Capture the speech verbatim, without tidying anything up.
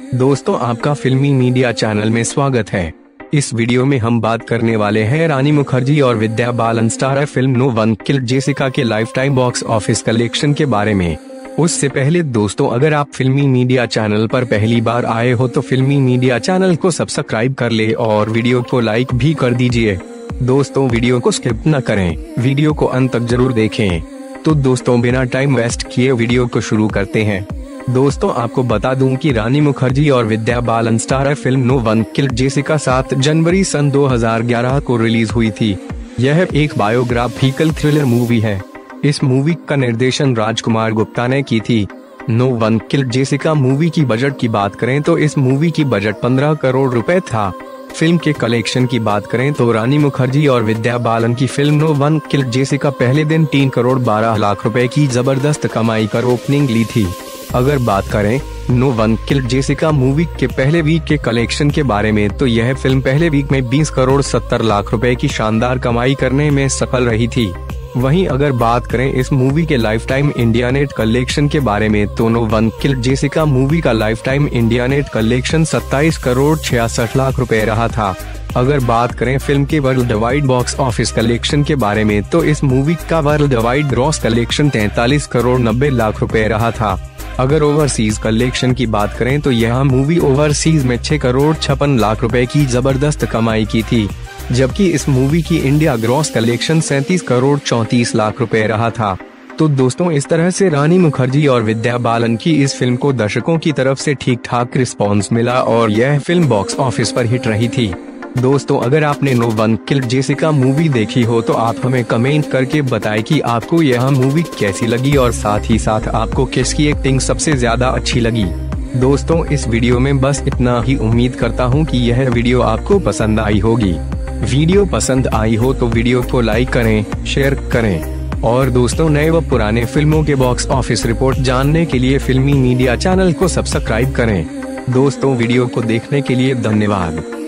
दोस्तों, आपका फिल्मी मीडिया चैनल में स्वागत है। इस वीडियो में हम बात करने वाले हैं रानी मुखर्जी और Vidya Balan starrer film no one killed Jessica के lifetime box office collection के बारे में। उससे पहले दोस्तों, अगर आप फिल्मी मीडिया चैनल पर पहली बार आए हो तो फिल्मी मीडिया चैनल को सब्सक्राइब कर ले और वीडियो को लाइक भी कर दीजिए। दोस्तों, वीडियो को स्किप न करें, वीडियो को अंत तक जरूर देखें। तो दोस्तों, बिना टाइम वेस्ट किए वीडियो को शुरू करते हैं। दोस्तों, आपको बता दूं कि रानी मुखर्जी और Vidya Balan starrer film no one killed Jessica सात जनवरी सन दो हज़ार ग्यारह को रिलीज हुई थी। यह एक बायोग्राफिकल थ्रिलर मूवी है। इस मूवी का निर्देशन राजकुमार गुप्ता ने की थी। No one killed Jessica movie की बजट की बात करें तो इस मूवी की बजट पंद्रह करोड़ रुपए था। फिल्म के कलेक्शन की बात करें तो रानी मुखर्जी और विद्या बालन की film no one killed Jessica पहले दिन तीन करोड़ बारह लाख रुपए की जबरदस्त कमाई कर ओपनिंग ली थी। अगर बात करें no one killed Jessica movie के पहले वीक के कलेक्शन के बारे में तो यह फिल्म पहले वीक में बीस करोड़ सत्तर लाख रुपए की शानदार कमाई करने में सफल रही थी। वहीं अगर बात करें इस मूवी के lifetime India net collection के बारे में तो no one killed Jessica movie का lifetime India net collection सत्ताईस करोड़ छियासठ लाख रुपए रहा था। अगर बात करें फिल्म के worldwide box office collection के बारे में तो इस मूवी का वर्ल्ड वाइड ग्रॉस कलेक्शन तैंतालीस करोड़ नब्बे लाख रुपए रहा था। अगर ओवरसीज कलेक्शन की बात करें तो यह मूवी ओवरसीज में छह करोड़ छप्पन लाख रुपए की जबरदस्त कमाई की थी, जबकि इस मूवी की इंडिया ग्रॉस कलेक्शन सैंतीस करोड़ चौंतीस लाख रुपए रहा था। तो दोस्तों, इस तरह से रानी मुखर्जी और विद्या बालन की इस फिल्म को दर्शकों की तरफ से ठीक ठाक रिस्पॉन्स मिला और यह फिल्म बॉक्स ऑफिस पर हिट रही थी। दोस्तों, अगर आपने no one killed Jessica movie देखी हो तो आप हमें कमेंट करके बताएं कि आपको यह मूवी कैसी लगी और साथ ही साथ आपको किसकी एक्टिंग सबसे ज्यादा अच्छी लगी। दोस्तों, इस वीडियो में बस इतना ही। उम्मीद करता हूँ कि यह वीडियो आपको पसंद आई होगी। वीडियो पसंद आई हो तो वीडियो को लाइक करें, शेयर करें और दोस्तों, नए व पुराने फिल्मों के बॉक्स ऑफिस रिपोर्ट जानने के लिए फिल्मी मीडिया चैनल को सब्सक्राइब करें। दोस्तों, वीडियो को देखने के लिए धन्यवाद।